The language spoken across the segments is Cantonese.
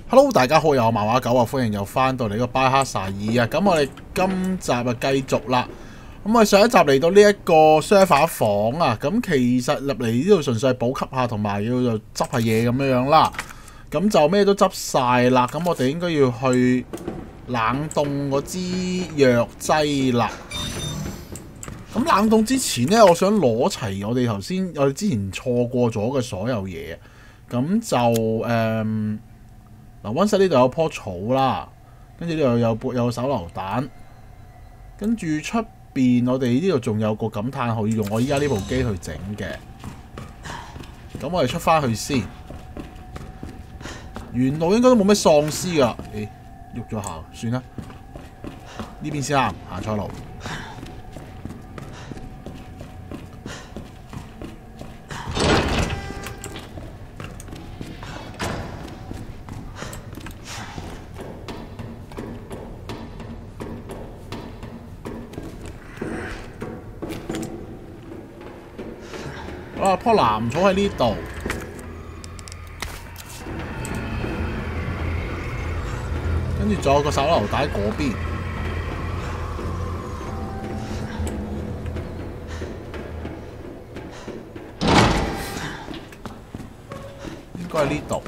Hello， 大家好，又我漫畫狗啊，歡迎又翻到嚟個巴哈薩爾啊！咁我哋今集啊繼續啦。咁我哋上一集嚟到呢一個 server 房啊，咁其實入嚟呢度純粹係補給下，同埋要就執下嘢咁樣啦。咁就咩都執晒啦。咁我哋應該要去冷凍嗰支藥劑啦。咁冷凍之前呢，我想攞齊我哋之前錯過咗嘅所有嘢。咁就嗱，溫室呢度有棵草啦，跟住呢度有手榴彈，跟住出邊我哋呢度仲有個感嘆號要用我依家呢部機去整嘅。咁我哋出翻去先，沿路應該都冇咩喪屍噶。喐咗下，算啦。呢邊先啱，行錯路。啊！棵藍草喺呢度，跟住仲有個手榴彈喺嗰邊，應該喺呢度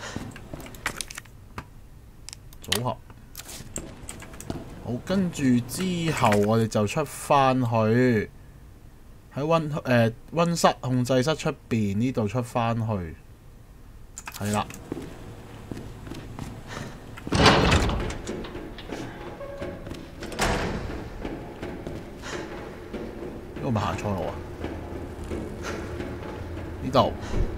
組合。好，跟住之後我哋就出返去。喺溫室控制室出邊呢度出翻去，係啦。呢個咪行錯路啊？呢度。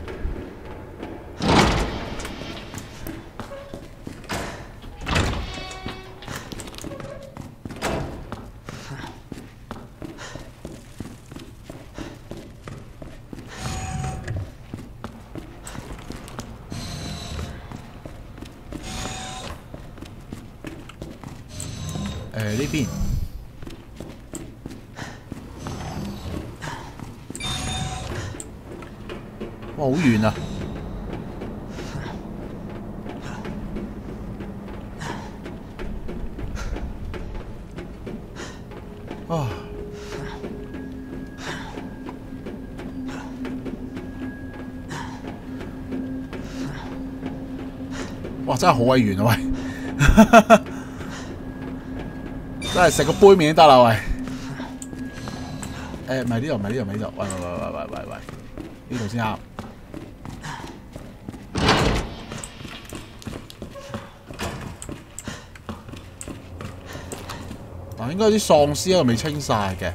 呢邊，哇，好遠啊！啊！哇，真係好鬼遠啊！喂！真係食個杯麵都得啦，喂！唔係呢度，唔係呢度，唔係呢度，喂，呢度先啱。嗱，應該有啲喪屍喺度未清晒嘅。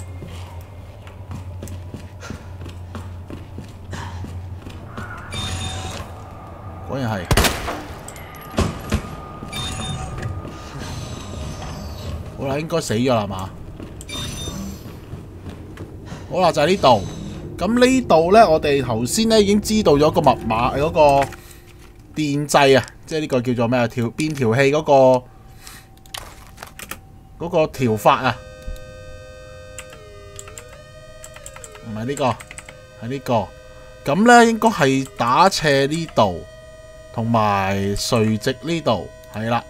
果然係。好啦，應該死咗啦嘛。好啦，就係呢度。咁呢度咧，我哋頭先咧已經知道咗個密碼，嗰個電掣啊，即係呢個叫做咩啊？變調器嗰個調法啊，唔係呢個，係呢個。咁咧應該係打斜呢度，同埋垂直呢度，係啦。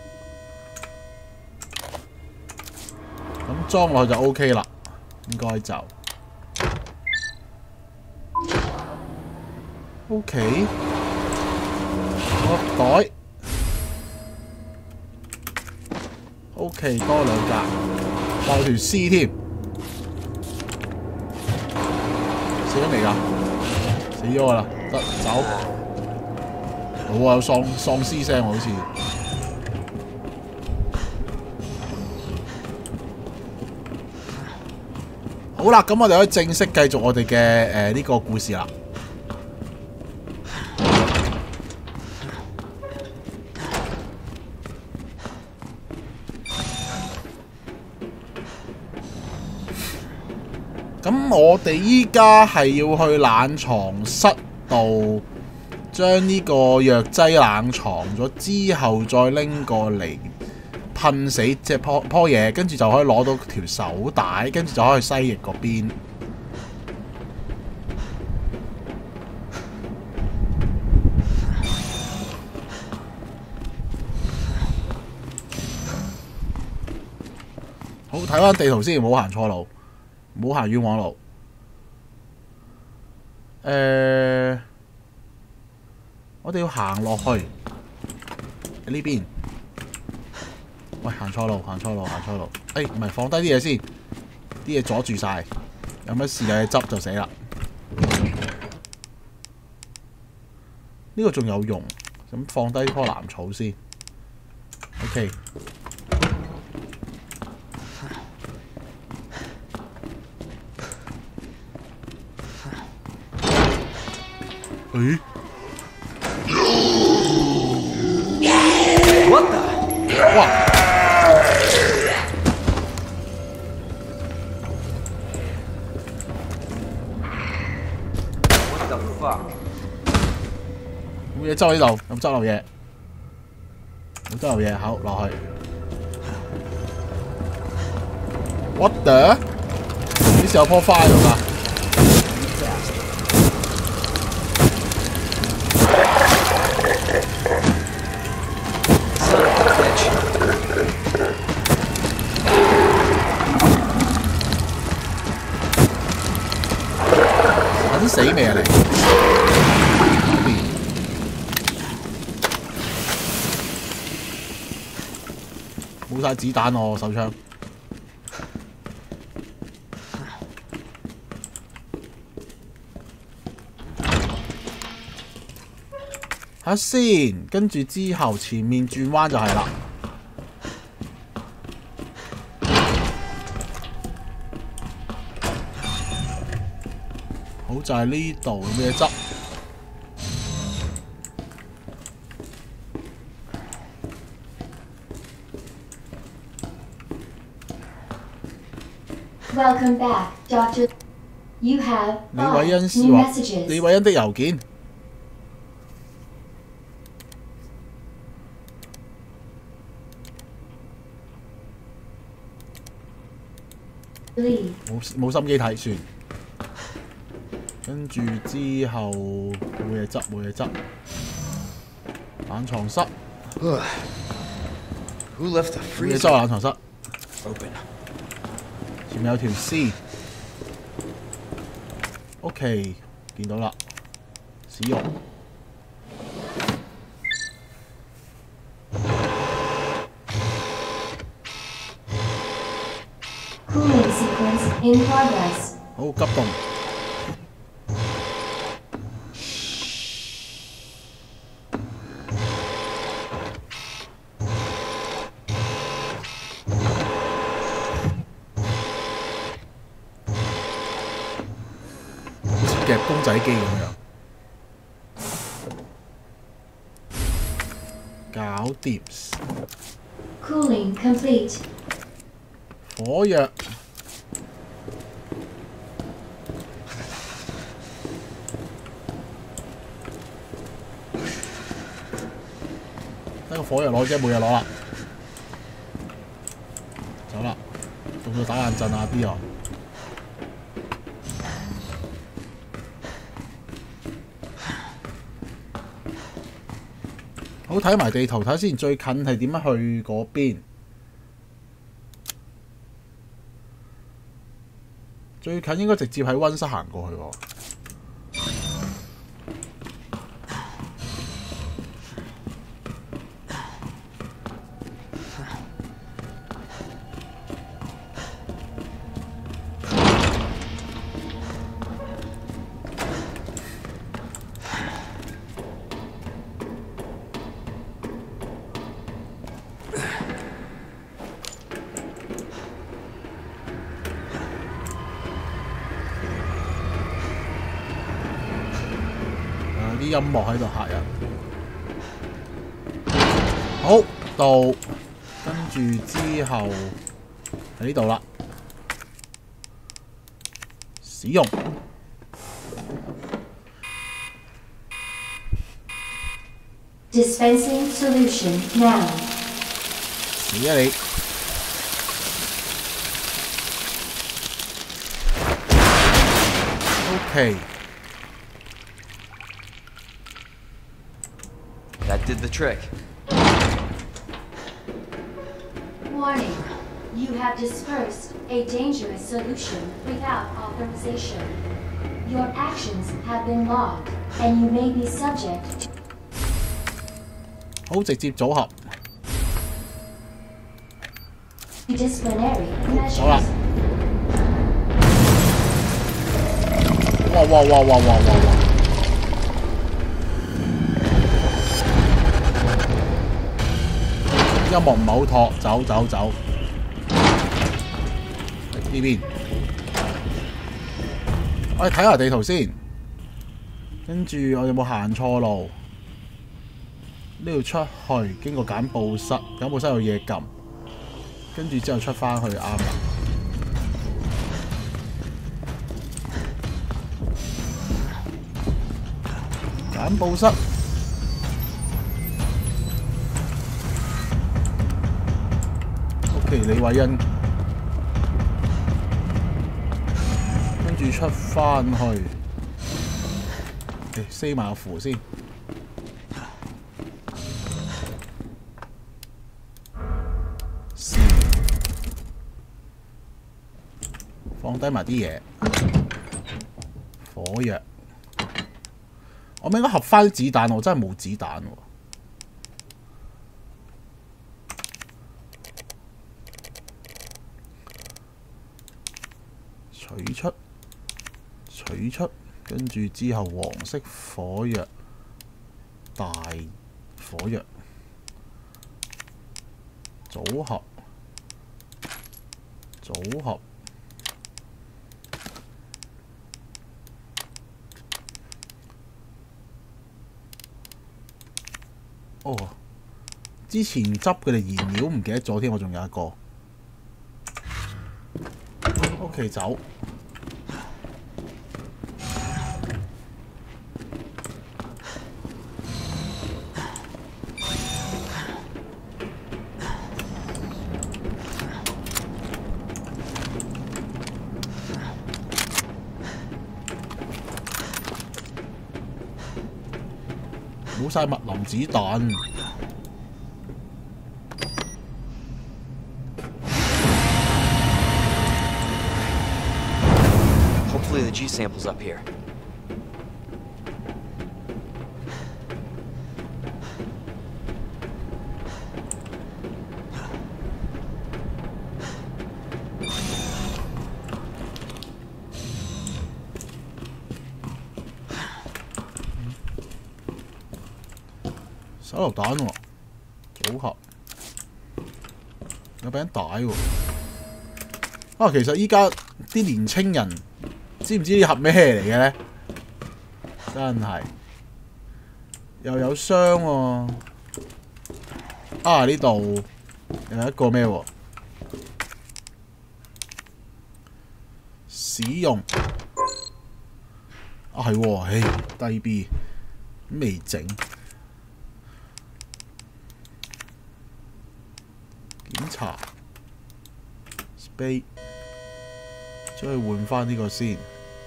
咁裝落去就 OK 啦，應該就 OK。個袋 OK， 多兩格，帶條絲添，死咗未㗎？死咗㗎啦，得走。好啊，有喪屍聲好似。好啦，咁我哋可以正式繼續我哋嘅呢個故事啦。咁我哋依家係要去冷藏室度，將呢個藥劑冷藏咗之後，再拎過嚟噴死即係棵嘢，跟住就可以攞到條手帶，跟住就可以去西翼嗰邊。 睇翻地圖先，唔好行錯路，唔好行冤枉路。我哋要行落去呢邊。喂，行錯路，行錯路，行錯路。唔係放低啲嘢先，啲嘢阻住晒，有乜事有嘢執就死啦。呢個仲有用，咁放低棵藍草先。OK。 What the？ 哇 ！What the fuck？ 冇嘢執喺呢度，有冇執漏嘢？冇執漏嘢，好落去。What the？ 幾時有棵花喺度㗎？揾死未啊你？冇晒子彈我手槍。睇下先，跟住之後前面轉彎就係啦。好，就係呢度有咩執 ？Welcome back, Doctor. You have 李偉恩 new 話 messages. 李偉恩的郵件。冇心機睇算。跟住之後冇嘢執，冇嘢執。冷藏室。 Who left the 冇嘢 freezer 執啊！冷藏室。 open？ 前面有條絲。OK， 見到啦。使用。 Cooling sequence in progress. 好，急凍。好似夾公仔機咁樣。搞掂。 Cooling complete. 火藥。得個火藥攞啫，冇嘢攞啦。走啦，到到打冷震啊 B 啊！好，睇埋地圖睇先，最近係點樣去嗰邊？最近應該直接喺溫室行過去喎。啲音樂喺度嚇人。好，到跟住之後喺呢度啦。使用。 Dispensing solution now. 死啊你！OK。 That did the trick. Warning. You have dispersed a dangerous solution without authorization. Your actions have been logged, and you may be subject to 好直接組合。 disciplinary measures. 好啦。哇！音樂唔係好托，走。呢邊，我哋睇下地圖先，跟住我有冇行錯路？呢度出去，經過簡報室，簡報室有嘢撳，跟住之後出翻去啱啦。簡報室。 李偉恩，跟住出翻去，撕埋個符先。放低埋啲嘢，火藥。我咪應該合翻啲子彈，我真係冇子彈喎。 取出，跟住之後黃色火藥，大火藥，組合，哦，之前執嘅哋燃料唔記得咗添，我仲有一個。OK， 走。 冇晒密林子彈。 Hopefully the G sample's up here. 手榴彈喎，組合有餅帶喎。啊，其實依家啲年青人知唔知呢盒咩嚟嘅咧？真係又有箱喎。啊，呢度又有一個咩喎？使用啊，係喎，唉，低 B 未整。 檢查 ，space， 將佢換翻呢個先。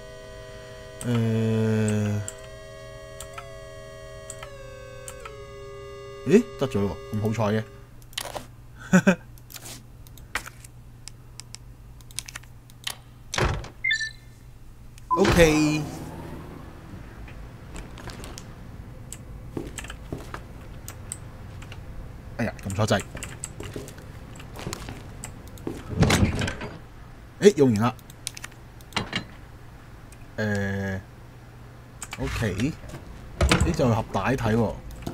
咦，得咗喎，咁好彩嘅。OK。哎呀，撳錯掣。 用完啦。OK， 呢就盒帶睇喎，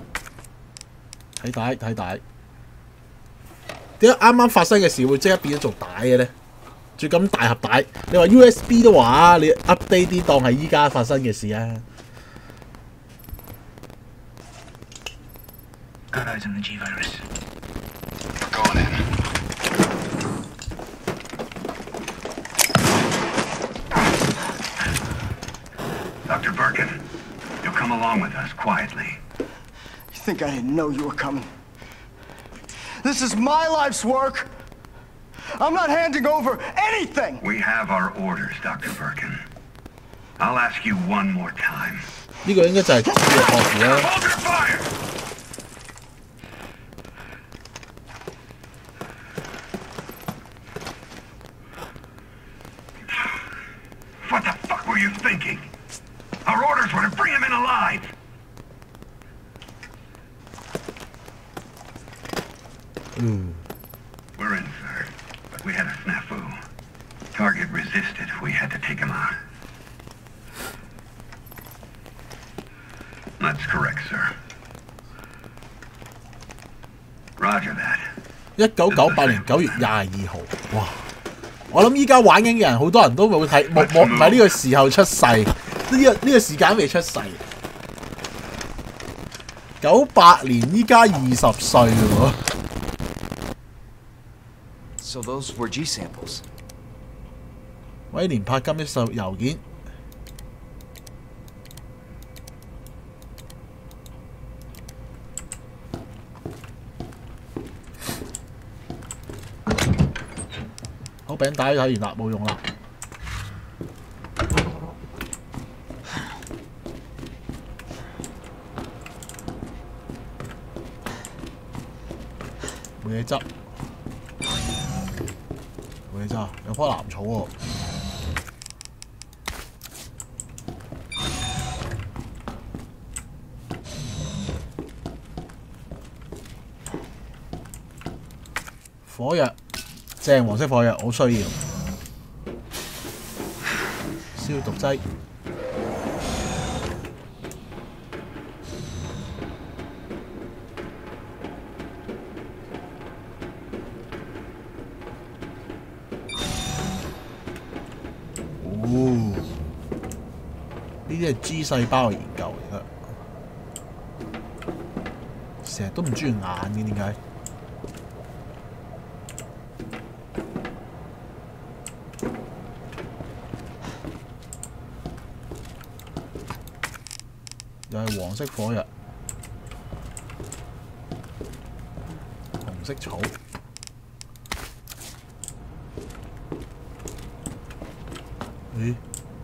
睇帶。點解啱啱發生嘅事會即刻變咗做帶嘅咧？仲咁大盒帶，你話 USB 都話你 update 啲當係依家發生嘅事啊。 Got eyes on the G virus. Going in. Dr. Birkin, you'll come along with us quietly. You think I didn't know you were coming? This is my life's work. I'm not handing over anything. We have our orders, Dr. Birkin. I'll ask you one more time. 呢個應該就係呢個博士啦。 Hold your fire! were you thinking? Our orders were to bring him in alive. We're in, sir. But we had a snafu. Target resisted. We had to take him out. That's correct, sir. Roger that. 1998年9月22號，哇！我諗依家玩緊嘅人好多人都冇睇，冇唔係呢個時候出世，呢個時間未出世。98年依家20歲喎。 So those were G samples. 威廉柏金的郵件。口餅帶睇完啦，冇用啦。冇嘢執，冇嘢執啊！有棵藍草喎。火藥，正黃色火藥，好需要。消毒劑。哦，呢啲係 G 細胞嘅研究嚟㗎，成日都唔中意眼嘅，點解？又係黃色火藥，紅色草。咦？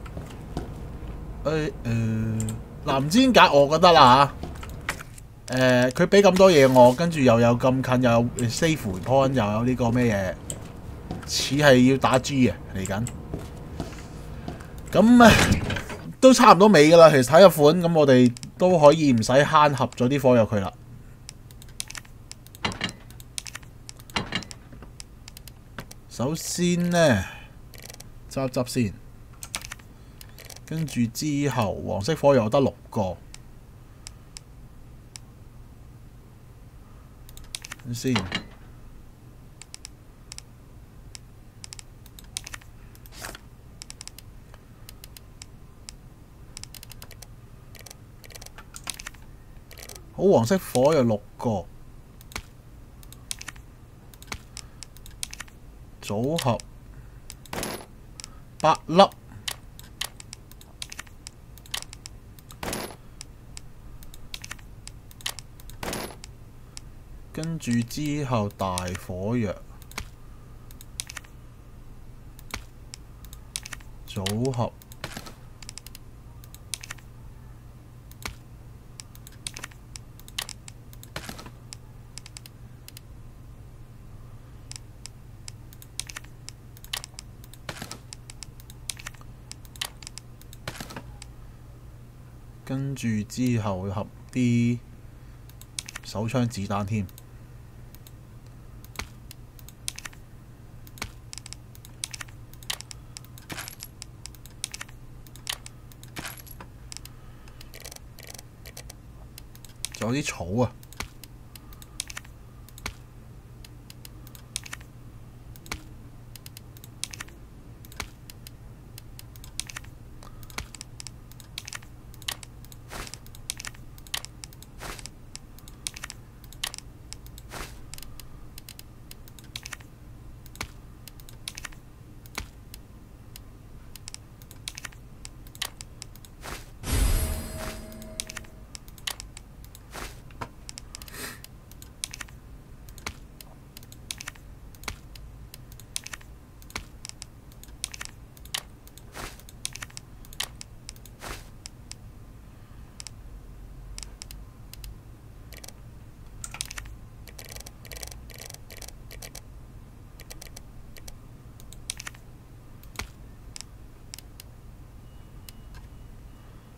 藍尖格我覺得啦嚇，佢俾咁多嘢我，跟住又有咁近，又有 save point，又有呢個咩嘢，似係要打 G 嘅嚟緊。咁都差唔多尾㗎啦，其實睇個款，咁我哋都可以唔使慳合咗啲火藥佢啦。首先呢，執先，跟住之後黃色火藥得6個，先。好，黃色火藥6個，組合8粒，跟住之後大火藥組合。跟住之後合啲手槍子彈添，仲有啲草啊！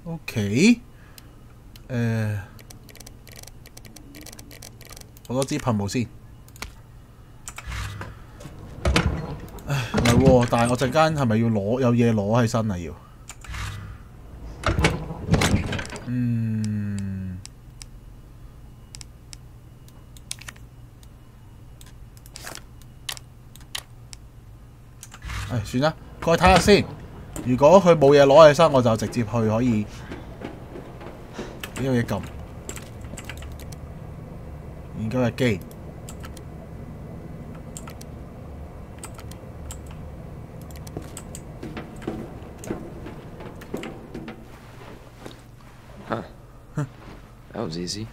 OK， 好多支噴霧先。唉，唔係喎，但係我陣間係咪要攞有嘢攞起身啊？要。唉，算啦，過去睇下先。如果佢冇嘢攞起身，我就直接去可以。有嘢撳。研究日記。 Huh. That was easy.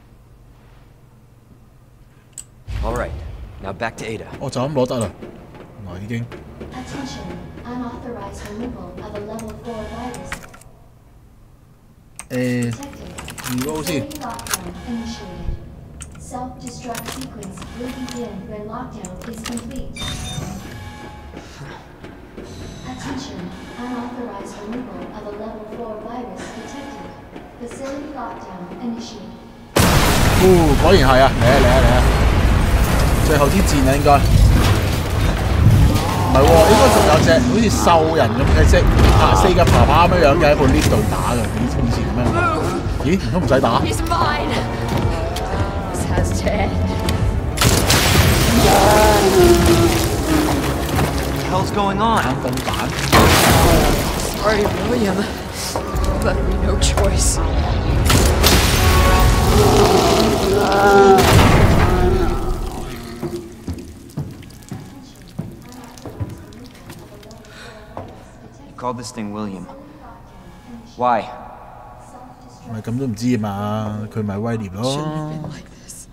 All right. Now back to Ada. 我就咁攞得啦。原來已經。 Attention, unauthorized removal of a level 4 virus. Detected. 如果先。 Facility lockdown initiated. Self-destruct sequence will begin when lockdown is complete. Attention, unauthorized removal of a level 4 virus detected. Facility lockdown initiated. 果然係啊！嚟啊嚟啊嚟啊！最後啲箭啊，應該唔係喎，應該仲有隻好似獸人咁嘅隻四腳爬爬咁樣嘅喺部 lift 度打嘅，以前咁樣。咦？唔通唔使打？ He's mine. This has to end. What the hell's going on? 冷凍彈。 Sorry, William. But we no choice. You called this thing William. Why? 唔係咁都唔知啊嘛，佢咪威廉 Shouldn't have 咯。 been like this.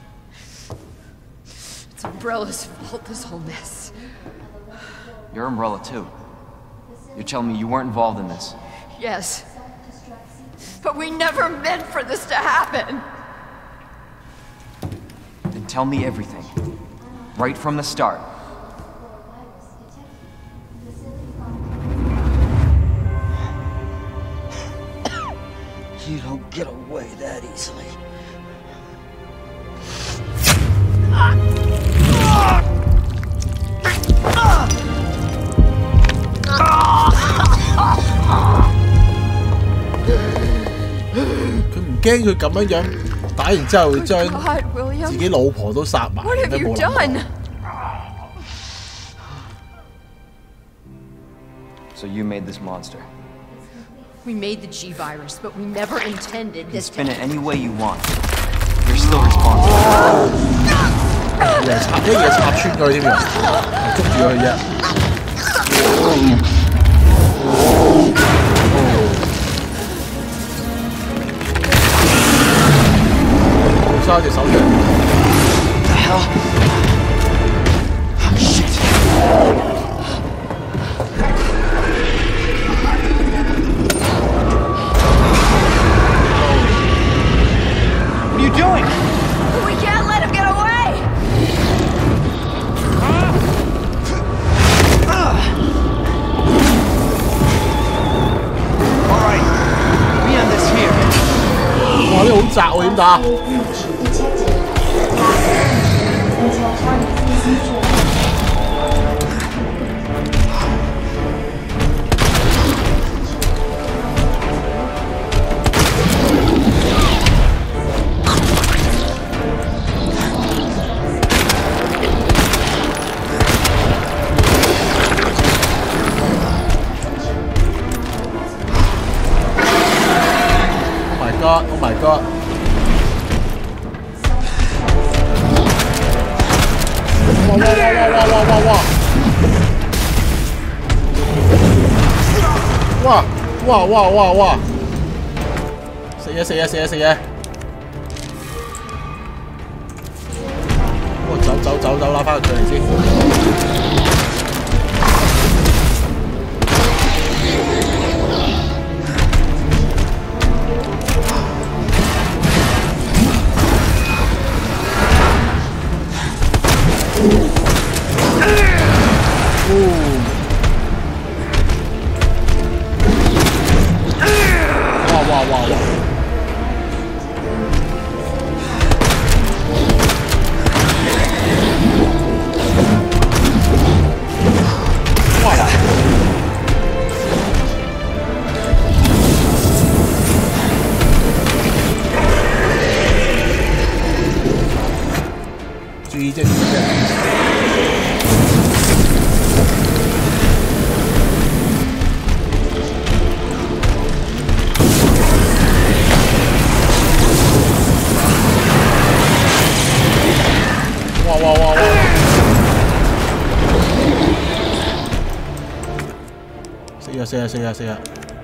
It's Umbrella's fault, this whole mess. You're Umbrella too. You're telling me you weren't involved in this. Yes. But we never meant for this to happen. Then tell me everything. Right from the start. You don't get away that easily. 佢唔驚佢咁樣樣打完之後會將 God, 自 William. 己老婆都殺埋， What have 咩 you 冇諗過 done? So you made this monster. We made the G virus, but we never intended You can this spin to it any way you want. You're still responsible. 一嘢插穿佢添喎，捉住佢啫。冇嘥隻手嘅。 The hell? Oh, shit. What are you doing? We can't let him get away! All right. We end this here. 哇！呢個好窄喎，點打？ Breach detected. Until target is neutralized. Oh my god！ 哇！食嘢！走，拉翻佢嚟先。 哇！注意这哇！死啊！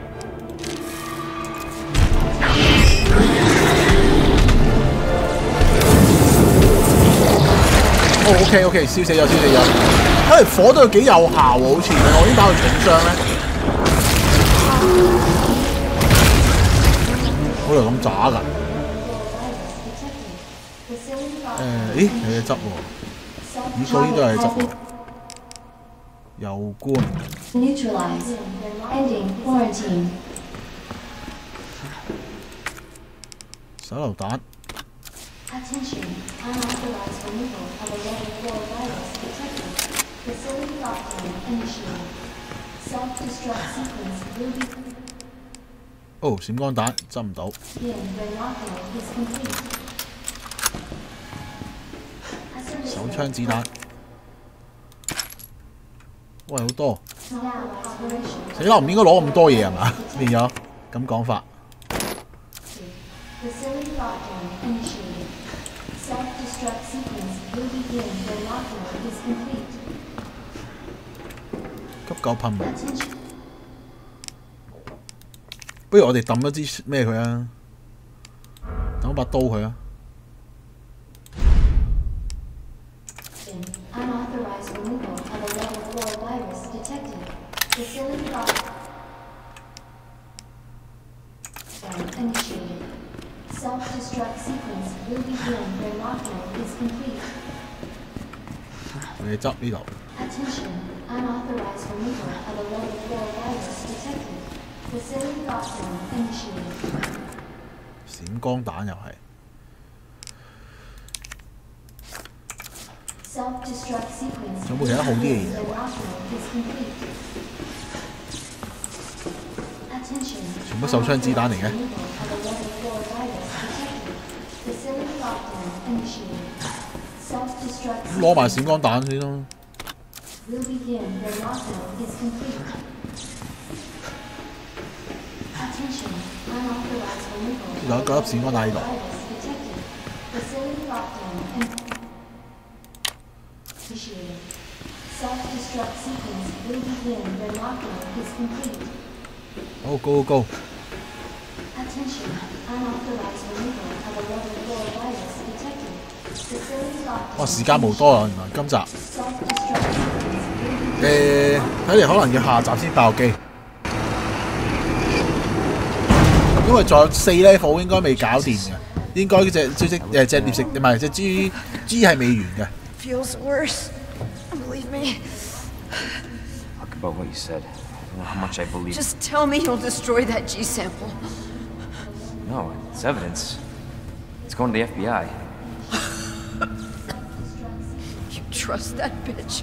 哦 ，OK， 燒死咗！睇嚟火都幾有效喎，好似我已經打到重傷咧。好嚟咁渣㗎？咦，有嘢執喎？咦，嗰啲都係執喎。右官。 Neutralized. Ending quarantine. 手榴彈。 Attention. Unauthorized removal of a level 4 virus detected. Facility lockdown initiated. Self-destruct sequence will be 哦，閃光彈執唔到。 begin when lockdown is complete. 手槍子彈。喂，好多。 Now exploration. 死啦！唔應該攞咁多嘢係嘛？變咗咁講法。 Facility lockdown initiated. Self-destruct sequence will begin when lockdown is complete. 急救噴霧。 Attention. 不如我哋抌咗支咩佢啊？抌把刀佢啊！ Unauthorized removal of a level 4 virus detected. Facility lockdown initiated. Self-destruct sequence will begin when lockdown is complete. 你執呢度。 Attention. Unauthorized removal of a level 4 virus detected. Facility lockdown initiated. 閃光彈又係。 Self-destruct sequence 有冇其他好啲嘅嘢 when lockdown is complete. Attention. 全部手槍子彈嚟嘅。 Removal of a level 4 virus detected. Facility lockdown initiated. Self-destruct 攞埋閃光彈先咯。 will begin when lockdown is complete. Attention. Unauthorized removal 有一粒閃光彈喺度。 virus detected. Facility lockdown initiated. Self-destruct sequence will begin when lockdown is complete. 好，go！ Attention. Unauthorized removal of a level 4 virus detected. Facility lockdown. 哇，時間冇多啦，原來今集。 Self-destruct sequence will begin. 睇嚟可能要下集先爆機，因為仲有4 level 應該未搞掂嘅，應該隻獵食唔係隻豬係未完嘅。 Feels worse. Believe me. Talk about what you said. I don't know how much I believe. Just tell me you'll destroy that G sample. No, it's evidence. It's going to the FBI. You trust that bitch?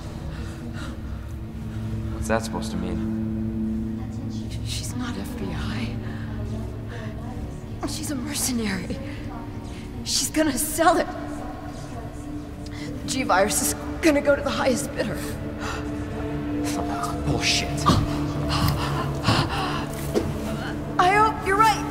What's that supposed to mean? She's not FBI. She's a mercenary. She's gonna sell it. The G-Virus is gonna go to the highest bidder. Bullshit. I hope you're right.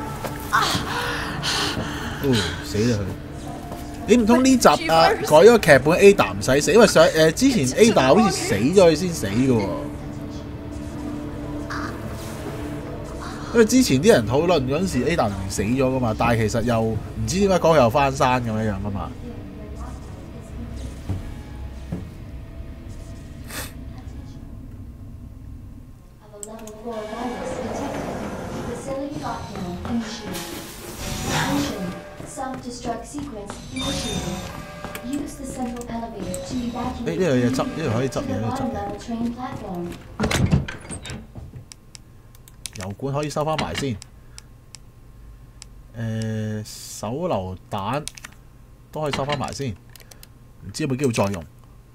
死啦佢！你唔通呢集改咗個劇本 Ada 唔使死，因為之前 Ada 好似死咗佢先死嘅喎。因為之前啲人討論嗰陣時 ，Ada 明明死咗噶嘛，但係其實又唔知點解講佢又翻山咁樣噶嘛。 Self-destruct sequence initiated. Use the central elevator to evacuate. 呢度有嘢執，呢度可以執嘢，呢度執 bottom 嘢。 level train platform. 油管可以收翻埋先。 手榴彈都可以收翻埋先，唔知有冇機會再用。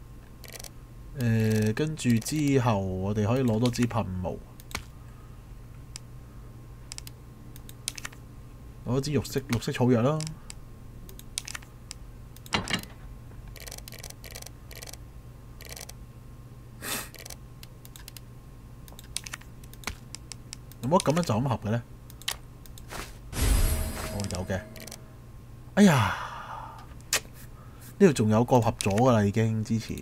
跟住之後我哋可以攞多支噴霧，攞一支綠色草藥啦。有冇咁樣就咁合嘅咧？哦，有嘅。哎呀，呢度仲有個合咗噶啦，已經之前。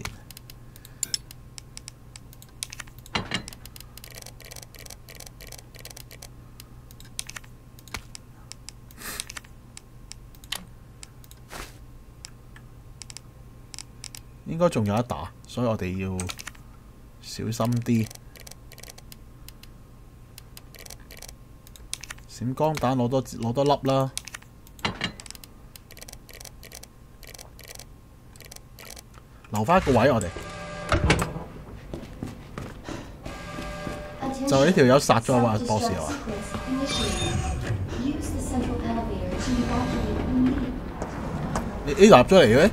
應該仲有一打，所以我哋要小心啲。閃光彈攞多粒啦。留翻一個位我哋。就係呢條友殺咗阿博士啊！你入咗嚟嘅？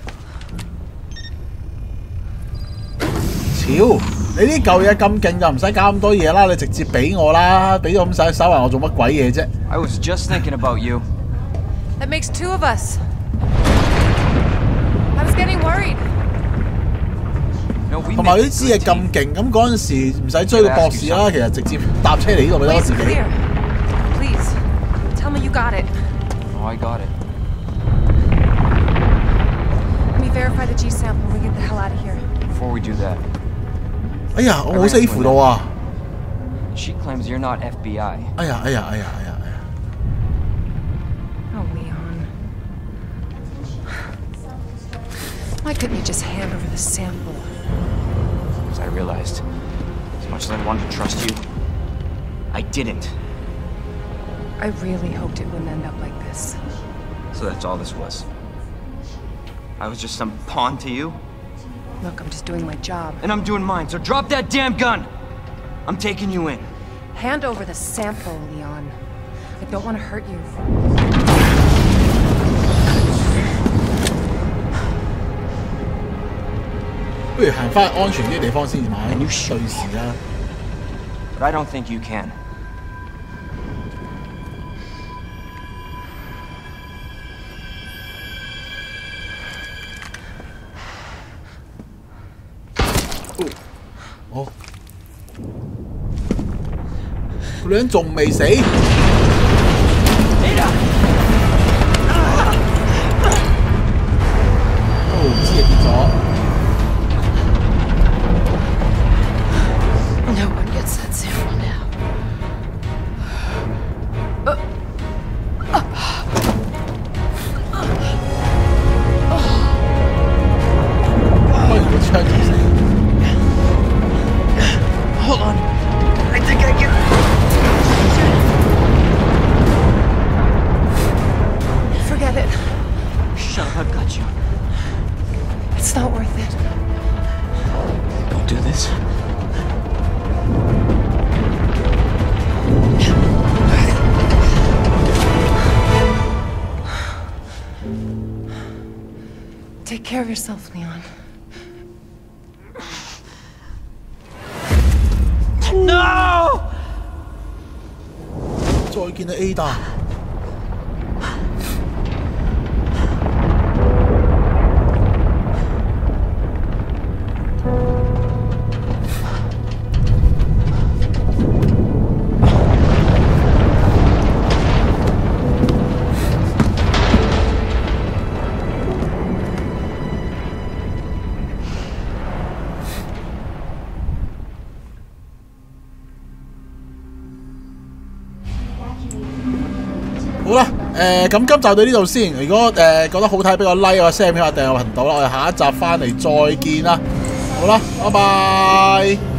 屌！你呢嚿嘢咁勁就唔使搞咁多嘢啦，你直接俾我啦，俾咗咁細手環我做乜鬼嘢啫 I was just thinking about you. That makes two of us. I was getting worried. No, we 同埋 make 呢 a 支 good 嘢咁 team. 勁，咁嗰陣時唔使追個博士啦，其實直接搭車嚟呢度咪得 Ways 自己。 clear. Please, tell me you got it. Oh, I got it. Let me verify the G sample and we get the hell out of here. Before we do that, 哎呀，我冇 save 到啊！ she claims you're not FBI. 哎呀！ Oh, Leon. Why couldn't you just hand over the sample? As I realized, as much as I wanted to trust you, I didn't. I really hoped it wouldn't end up like this. So that's all this was. I was just some pawn to you, Look, I'm just doing my job. and I'm doing mine, so drop that damn gun! I'm taking you in. Hand over the sample, Leon. I don't want to hurt you. 不如行翻安全啲地方先買 And you 對 should. 時啦。 But I don't think you can. Oh. 哦，個女人仲未死。哦，支嘢跌咗。 No one gets that sample now. 開完個槍就死。 Hold on. I think I can. Forget it. Shut up, I've got you. It's not worth it. Don't do this. Take care of yourself, Leon. No! 再見啊 Ada。好啦，咁今集到呢度先。如果覺得好睇，俾個 like 啊 share 片啊，訂閱我頻道啦。我哋下一集翻嚟再見啦。好啦，拜拜。